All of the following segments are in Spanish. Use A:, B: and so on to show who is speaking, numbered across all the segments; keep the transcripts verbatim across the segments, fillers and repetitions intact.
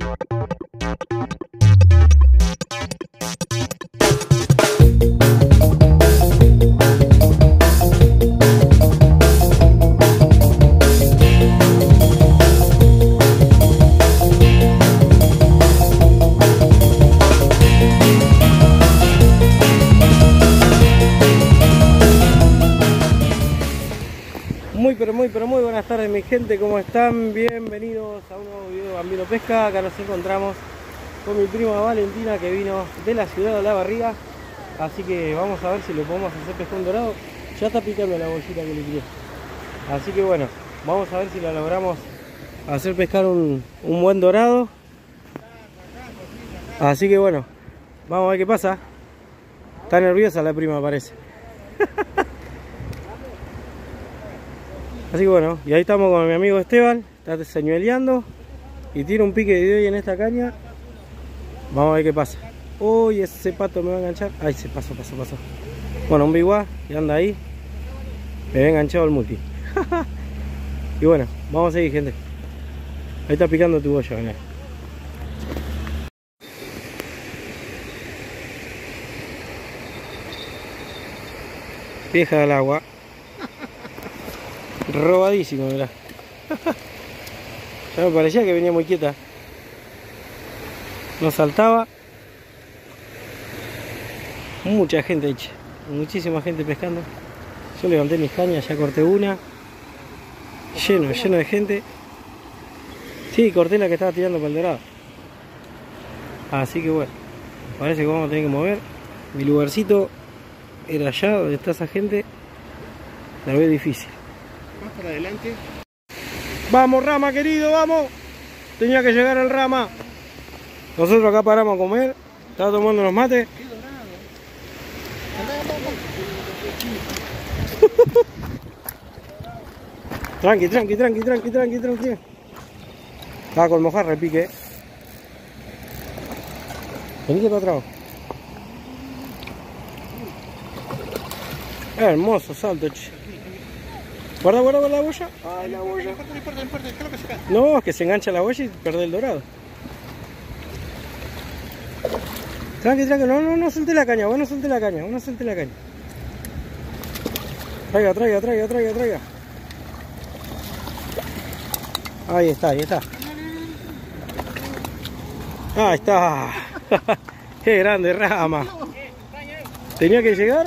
A: Muy pero muy pero muy buenas tardes mi gente, ¿cómo están? Bienvenidos a un nuevo video de Bambino Pesca. Acá nos encontramos con mi prima Valentina, que vino de la ciudad de La Barriga. Así que vamos a ver si le podemos hacer pescón dorado. Ya está picando la bollita que le tiré. Así que bueno, vamos a ver si la logramos hacer pescar un, un buen dorado. Así que bueno, vamos a ver qué pasa. Está nerviosa la prima, parece. Así que bueno, y ahí estamos con mi amigo Esteban. Está señueleando y tira un pique de hoy en esta caña. Vamos a ver qué pasa. Uy, ese pato me va a enganchar. Ay, se pasó, pasó, pasó. Bueno, un biguá que anda ahí. Me había enganchado el multi. Y bueno, vamos a seguir, gente. Ahí está picando tu bollo, ¿no? Vieja del agua. Robadísimo, mirá. Ya me parecía que venía muy quieta. No saltaba. Mucha gente hecha. Muchísima gente pescando. Yo levanté mis cañas, ya corté una. Lleno, lleno de gente. Sí, corté la que estaba tirando para el dorado. Así que bueno, parece que vamos a tener que mover. Mi lugarcito era allá donde está esa gente. La veo difícil.
B: Más para adelante.
A: Vamos, Rama, querido, vamos. Tenía que llegar el Rama. Nosotros acá paramos a comer. Estaba tomando unos mates.
B: Qué dorado.
A: Tranqui, tranqui, tranqui, tranqui, tranqui, tranqui. Estaba con mojar, repique. Venite para atrás. Hermoso salto, che. Guarda, guarda, guarda la boya. Ay, la boya.
B: No importa, no importa, no importa, déjalo que se cae.
A: No, es que se engancha la boya y pierde el dorado. Tranqui, tranqui, no, no, no suelte la caña, vos no suelte la caña, vos no suelte la caña. Traiga, traiga, traiga, traiga, traiga. Ahí está, ahí está. Ahí está. Qué grande Rama. Tenía que llegar.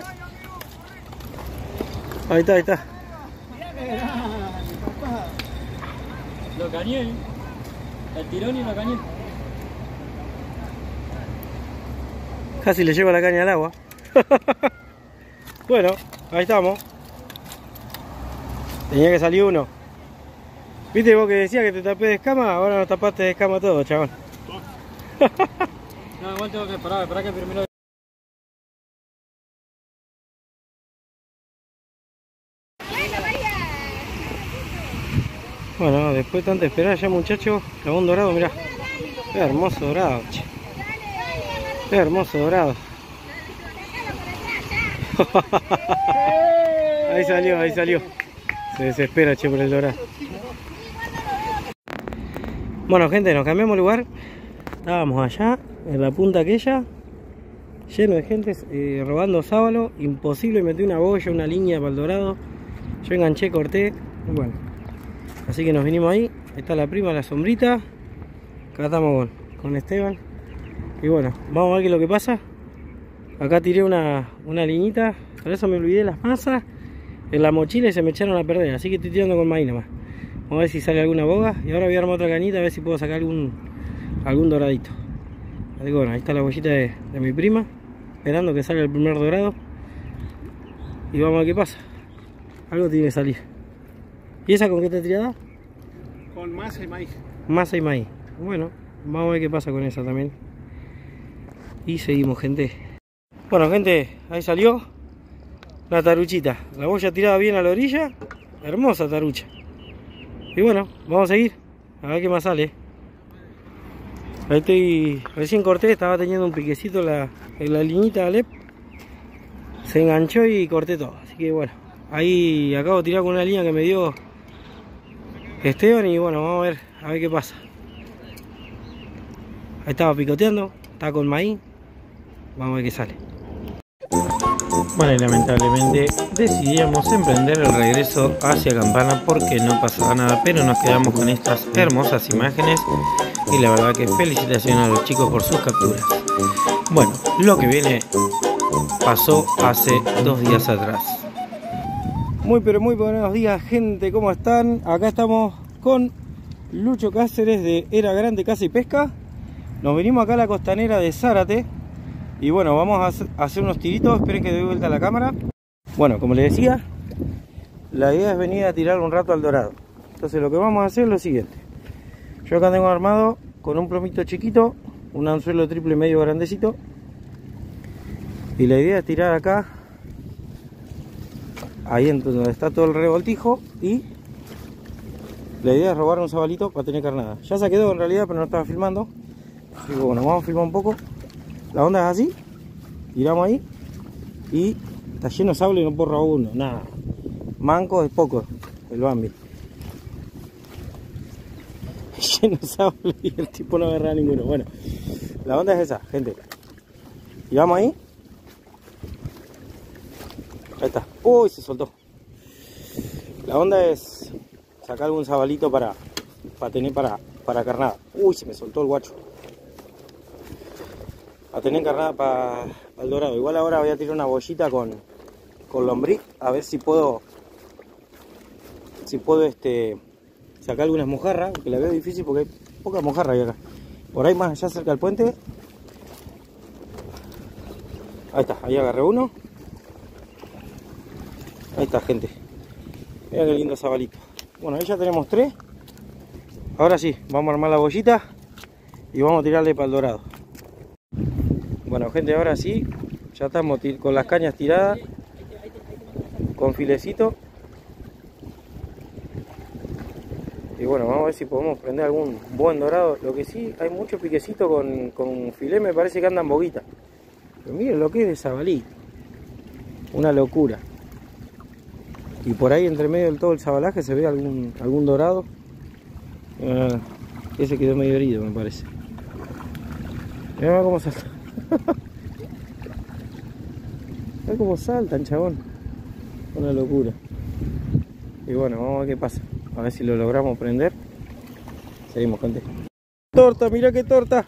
A: Ahí está, ahí está.
C: Lo cañé, el tirón y lo cañé.
A: Casi le lleva la caña al agua. Bueno, ahí estamos. Tenía que salir uno. ¿Viste vos que decía que te tapé de escama? Ahora nos tapaste de escama todo, chabón.
C: No, igual tengo que esperar, esperar que primero.
A: Bueno, después de tanta esperar ya, muchachos, clavó un dorado, mirá. Qué hermoso dorado, che. Qué hermoso dorado. Ahí salió, ahí salió. Se desespera, che, por el dorado. Bueno, gente, nos cambiamos de lugar. Estábamos allá, en la punta aquella, lleno de gente eh, robando sábalo. Imposible meter una boya, una línea para el dorado. Yo enganché, corté. Bueno, así que nos vinimos ahí. Ahí está la prima, la sombrita. Acá estamos con, con Esteban. Y bueno, vamos a ver qué es lo que pasa. Acá tiré una, una liñita. Por eso me olvidé las masas en la mochila y se me echaron a perder. Así que estoy tirando con maíz nomás. Vamos a ver si sale alguna boga. Y ahora voy a armar otra cañita a ver si puedo sacar algún, algún doradito. Así que bueno, ahí está la bollita de, de mi prima. Esperando que salga el primer dorado. Y vamos a ver qué pasa. Algo tiene que salir. ¿Y esa con qué está tirada?
B: Con masa y maíz.
A: Masa y maíz. Bueno, vamos a ver qué pasa con esa también. Y seguimos, gente. Bueno, gente, ahí salió una taruchita. La boya tirada bien a la orilla. Hermosa tarucha. Y bueno, vamos a seguir. A ver qué más sale. Ahí estoy. Recién corté, estaba teniendo un piquecito en la, en la liñita Alep. Se enganchó y corté todo. Así que bueno, ahí acabo de tirar con una línea que me dio Esteban. Y bueno, vamos a ver, a ver qué pasa. Ahí estaba picoteando, estaba con maíz. Vamos a ver qué sale. Bueno, y lamentablemente decidíamos emprender el regreso hacia Campana porque no pasaba nada, pero nos quedamos con estas hermosas imágenes y la verdad que felicitaciones a los chicos por sus capturas. Bueno, lo que viene pasó hace dos días atrás. Muy pero muy buenos días, gente, ¿cómo están? Acá estamos con Lucho Cáceres de Era Grande Caza y Pesca. Nos venimos acá a la costanera de Zárate. Y bueno, vamos a hacer unos tiritos. Esperen que doy vuelta a la cámara. Bueno, como les decía, la idea es venir a tirar un rato al dorado. Entonces lo que vamos a hacer es lo siguiente. Yo acá tengo armado con un plomito chiquito, un anzuelo triple medio grandecito. Y la idea es tirar acá, ahí en donde está todo el revoltijo. Y la idea es robar un sabalito para tener carnada. Ya se quedó en realidad, pero no estaba filmando. Así que bueno, vamos a filmar un poco. La onda es así, tiramos ahí y está lleno de sable y no puedo robar uno, nada. Manco es poco, el Bambi. Lleno de sable y el tipo no agarra ninguno. Bueno, la onda es esa, gente. Tiramos ahí. Ahí está. Uy, se soltó. La onda es sacar algún sabalito para, para tener para, para carnada. Uy, se me soltó el guacho. A tener carnada para el dorado. Igual ahora voy a tirar una bollita con, con lombriz. A ver si puedo Si puedo este sacar algunas mojarras. Que la veo difícil porque hay pocas mojarras acá. Por ahí más allá cerca del puente. Ahí está, ahí agarré uno. Ahí está, gente. Mira qué lindo sabalito. Bueno, ahí ya tenemos tres. Ahora sí, vamos a armar la bollita y vamos a tirarle para el dorado. Bueno, gente, ahora sí, ya estamos con las cañas tiradas, con filecito. Y bueno, vamos a ver si podemos prender algún buen dorado. Lo que sí, hay mucho piquecito con, con filé, me parece que andan boguita. Pero miren lo que es de sabalí. Una locura. Y por ahí entre medio del todo el sabalaje se ve algún, algún dorado. Uh, ese quedó medio herido, me parece. Mirá cómo salta. Mirá cómo saltan, chabón. Una locura. Y bueno, vamos a ver qué pasa. A ver si lo logramos prender. Seguimos, gente. Torta, mira qué torta.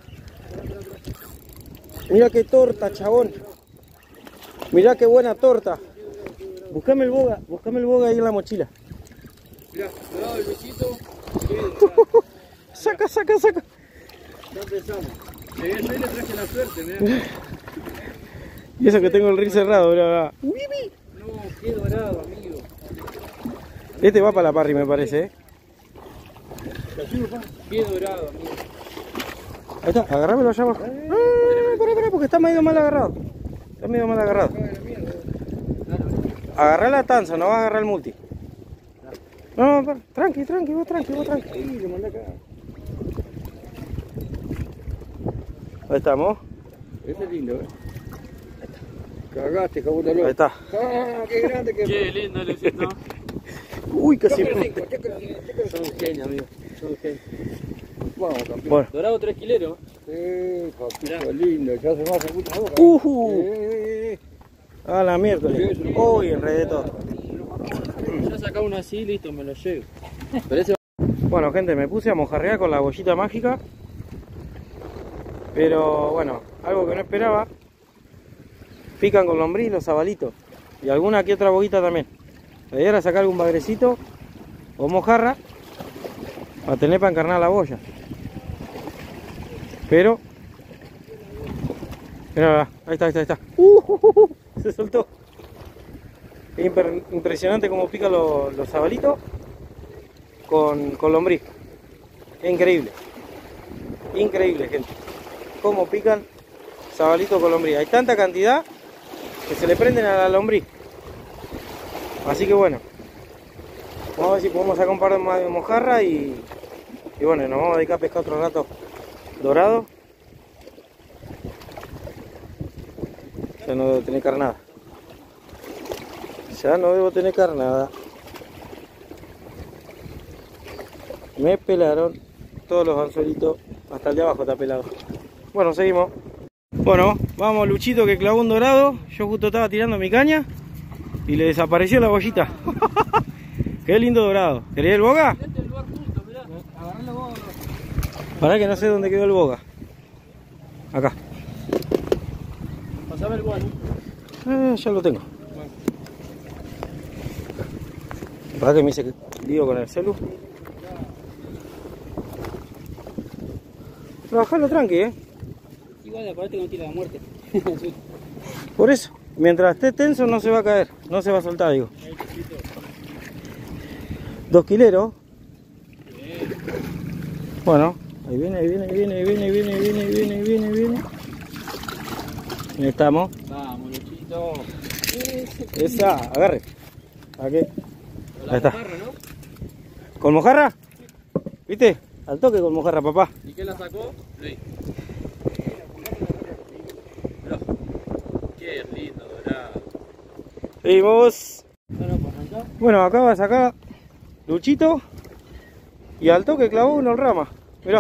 A: Mira qué torta, chabón. Mira qué buena torta. Buscame el boga, buscame el boga ahí en la mochila.
C: Mirá, dorado el besito.
A: Saca, saca, saca.
C: Ya empezamos. Llegué yo y le traje la suerte, mirá.
A: Y eso que tengo el río cerrado, mirá.
C: No, qué dorado, amigo.
A: Este va para la parry, me parece, ¿eh?
C: Qué dorado, amigo.
A: Ahí está, agárramelo allá abajo. Ah, pará, pará, porque está medio mal agarrado. Está medio mal agarrado. Agarrá la tanza, no vas a agarrar el multi. No, no, tranqui, tranqui, vos tranqui, vos tranqui.
B: Ahí, lo mandé acá.
A: Ahí estamos.
B: Ese es lindo, eh. Cagaste, cabrón de loco.
A: Ahí está.
B: Ah, qué grande que
C: Qué lindo, Lucito.
A: Uy, casi.
B: Son un genio, amigo. Son un genio. Vamos, campeón.
A: Bueno.
C: Dorado tres kileros.
B: Eh, papito lindo. Ya se va a hacer mucha boca.
A: Uh,
B: Eh,
A: a la miércoles. Uy, enredé todo.
C: Ya sacaba uno así, listo, me lo llevo. Pero ese...
A: Bueno, gente, me puse a mojarrear con la bollita mágica. Pero bueno, algo que no esperaba. Pican con lombriz los sabalitos. Y alguna que otra boguita también. La idea era sacar algún bagrecito o mojarra para tener para encarnar la boya. Pero mira, ahí está, ahí está, ahí está. Uh, uh, uh, uh, se soltó. Es impresionante cómo pican los, los sabalitos con, con lombriz. Es increíble. Increíble, gente. Cómo pican sabalitos con lombriz. Hay tanta cantidad que se le prenden a la lombriz. Así que bueno, vamos a ver si podemos sacar un par de más de mojarra y, y bueno, nos vamos a dedicar a pescar otro rato dorado. Ya no debo tener carnada. Ya no debo tener carnada. Me pelaron todos los anzuelitos, hasta el de abajo está pelado. Bueno, seguimos. Bueno, vamos Luchito que clavó un dorado. Yo justo estaba tirando mi caña y le desapareció la bollita. Qué lindo dorado. ¿Querés el boga? Pará que no sé dónde quedó el boga. Acá.
C: Pasame el guano.
A: Eh, ya lo tengo. Pará que me hice lío con el celu. Trabajalo tranqui, eh.
B: Igual aparte que no tira la muerte.
A: Por eso, mientras esté tenso no se va a caer, no se va a soltar, digo. Dos kileros. Bueno, ahí viene, ahí viene, ahí viene, ahí viene, ahí viene, ahí viene, ahí viene, ahí viene, ahí viene. Ahí estamos.
C: Vamos, Luchito.
A: Esa, agarre. Aquí. Ahí está.
C: Mojarra, ¿no?
A: ¿Con mojarra? ¿Viste? Al toque con mojarra, papá.
C: ¿Y qué la sacó? Luis. Qué lindo dorado.
A: Seguimos. Bueno, acá va a sacar Luchito. Y al toque clavó uno en rama. Mirá.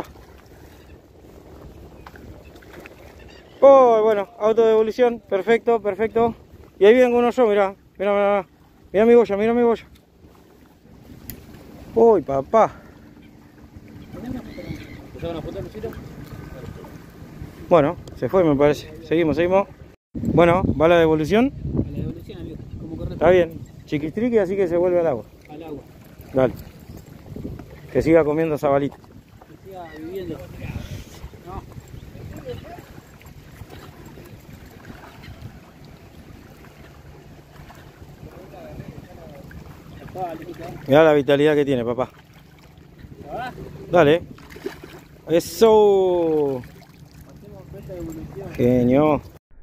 A: Oh, bueno, autodevolución. Perfecto, perfecto. Y ahí vienen con uno yo, mirá. Mirá, mirá, mirá mi boya, mirá mi boya. Uy, papá.
C: ¿Te una foto, Luchito?
A: Bueno, se fue me parece. Seguimos, seguimos. Bueno, va la devolución.
B: A la devolución, amigo. Como correcto.
A: Está bien. Chiquistrique, así que se vuelve al agua.
B: Al agua.
A: Dale. Que siga comiendo sabalita.
B: Que siga viviendo. No.
A: Mirá la vitalidad que tiene, papá. Dale. Eso. Genio.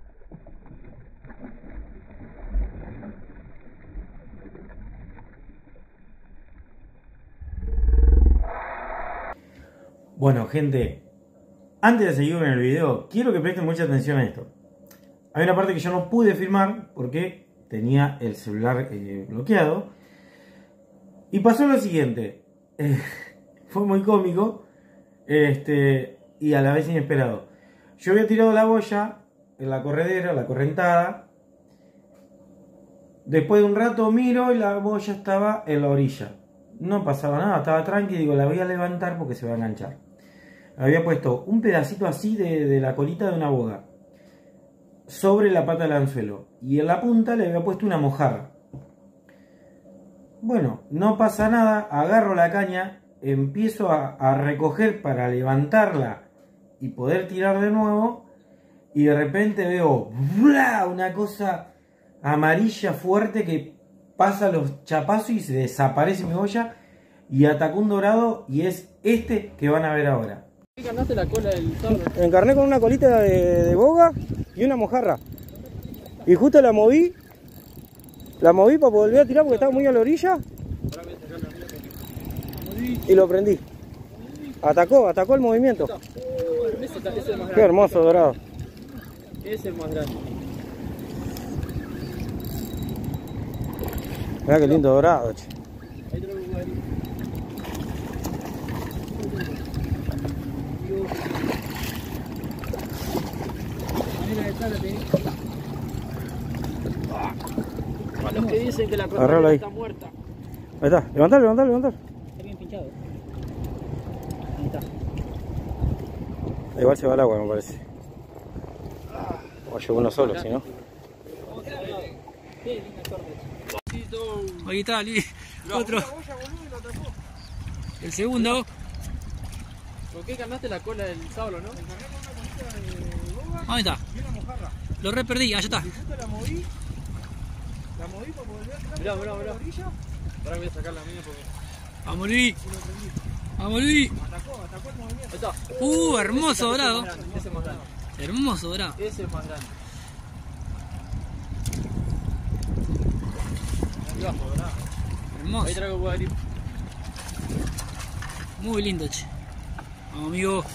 A: Bueno, gente, antes de seguir con el video, quiero que presten mucha atención a esto. Hay una parte que yo no pude filmar porque tenía el celular eh, bloqueado. Y pasó lo siguiente. Eh, fue muy cómico este, y a la vez inesperado. Yo había tirado la boya en la corredera, la correntada. Después de un rato miro y la boya estaba en la orilla. No pasaba nada, estaba tranqui. Digo, la voy a levantar porque se va a enganchar. Había puesto un pedacito así de, de la colita de una boga sobre la pata del anzuelo. Y en la punta le había puesto una mojarra. Bueno, no pasa nada, agarro la caña, empiezo a, a recoger para levantarla y poder tirar de nuevo. Y de repente veo ¡bla! Una cosa amarilla fuerte que pasa los chapazos y se desaparece mi boya. Y atacó un dorado y es este que van a ver ahora.
C: ¿Qué ganaste la cola del sablo?
A: Me encarné con una colita de, de boga y una mojarra. Y justo la moví. La moví para volver a tirar porque estaba muy a la orilla. Y lo prendí. Atacó, atacó el movimiento. Qué hermoso dorado.
C: Es el más grande.
A: Mirá qué lindo dorado, che.
C: Ahí tengo un lugar. A los que dicen que la
A: Agarralo ahí.
C: está muerta.
A: Ahí está, levantalo, levantalo, levantalo.
B: Está bien pinchado. Ahí está.
A: Igual se va al agua, me parece. O llevo uno solo, si no.
B: Ahí está, Ali. Otro. El segundo.
C: ¿Por qué ganaste la cola del sablo, no?
B: Ahí está. Lo re perdí, allá está.
A: La moví. La moví para volver a tirar.
C: Mirá, mirá, mirá. Ahora voy a sacar la mía porque...
B: Vamos, Luis. Vamos, Luis.
A: Atacó, atacó el movimiento.
C: Ahí está.
B: Uh, hermoso dorado.
C: Ese es más grande.
B: Hermoso dorado.
C: Ese es más grande. Ahí abajo, dorado.
B: Hermoso.
C: Ahí traigo guadarí.
B: Muy lindo, che. Vamos, amigo.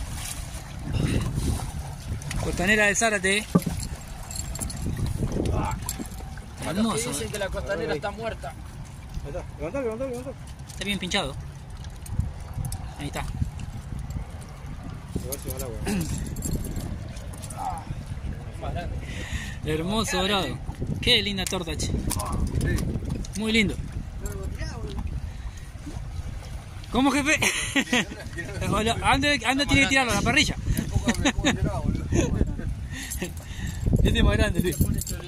B: Costanera de Zárate.
C: A los que
B: Hermoso.
C: dicen que la costanera está muerta.
A: Ahí está, levantalo, levantalo, levantalo.
B: Está bien pinchado. Ahí está.
A: Igual se va al agua.
D: Hermoso dorado. Qué linda torta, che. Muy lindo. ¿Cómo, jefe? ¿Dónde, dónde tiene que tirarlo? ¿A la parrilla? Este es más grande, tío.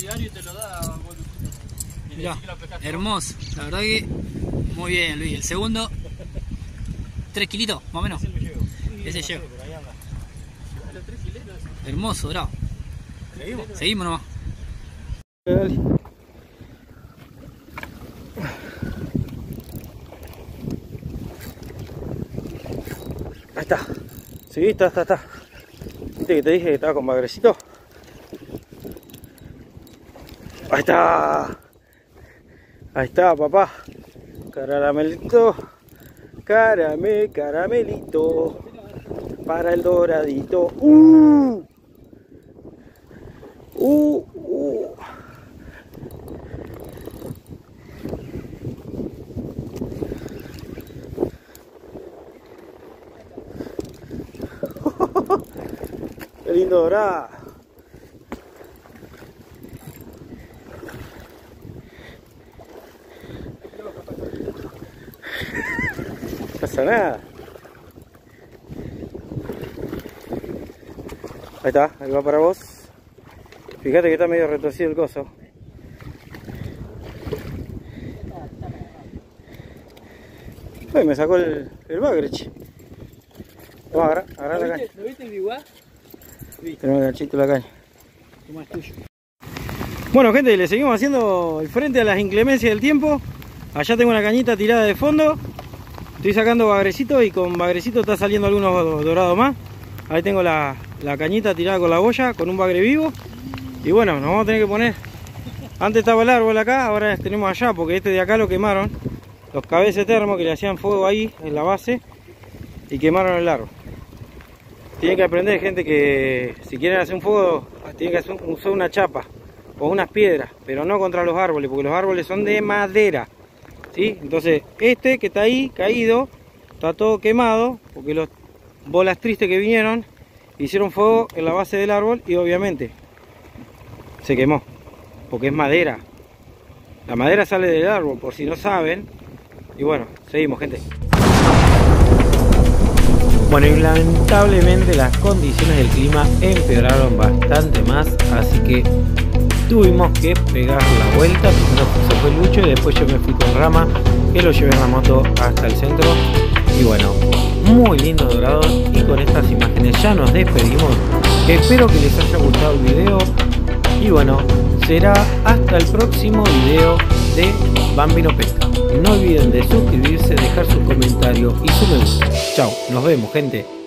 D: Mirá, hermoso. La verdad que muy bien, Luis. El segundo, tres kilitos, más o menos. Ese lleva. Hermoso, dorado. ¿Seguimos? Seguimos nomás.
A: Ahí está. Sí, está, está, está. ¿Viste que te dije que estaba con bagrecito? Ahí está. Ahí está, papá. Caramelito. Caramel, caramelito. Para el doradito. Uh. Uh, uh. Qué lindo dorado. No pasa nada. Ahí está, ahí va para vos. Fíjate que está medio retorcido el coso. Ay, me sacó el, el bagre, che. Vamos a agarrar, agarrar la caña.
D: ¿Lo viste el biguá?
A: Tenemos el ganchito de la caña.
D: Toma, es tuyo.
A: Bueno, gente, le seguimos haciendo el frente a las inclemencias del tiempo. Allá tengo una cañita tirada de fondo. Estoy sacando bagrecito y con bagrecito está saliendo algunos dorados más. Ahí tengo la, la cañita tirada con la boya, con un bagre vivo. Y bueno, nos vamos a tener que poner. Antes estaba el árbol acá, ahora tenemos allá, porque este de acá lo quemaron. Los cabezas termos que le hacían fuego ahí en la base y quemaron el árbol. Tienen que aprender, gente, que si quieren hacer un fuego, tienen que hacer, usar una chapa o unas piedras, pero no contra los árboles, porque los árboles son de madera, ¿sí? Entonces, este que está ahí, caído, está todo quemado, porque los bolas tristes que vinieron hicieron fuego en la base del árbol y obviamente se quemó, porque es madera. La madera sale del árbol, por si no saben. Y bueno, seguimos, gente. Bueno, y lamentablemente las condiciones del clima empeoraron bastante más, así que tuvimos que pegar la vuelta. Primero se fue Lucho y después yo me fui con Rama, que lo llevé en la moto hasta el centro. Y bueno, muy lindo dorado, y con estas imágenes ya nos despedimos. Espero que les haya gustado el video y bueno, será hasta el próximo video de Bambino Pesca. No olviden de suscribirse, dejar su comentario y su me gusta. Chao, nos vemos, gente.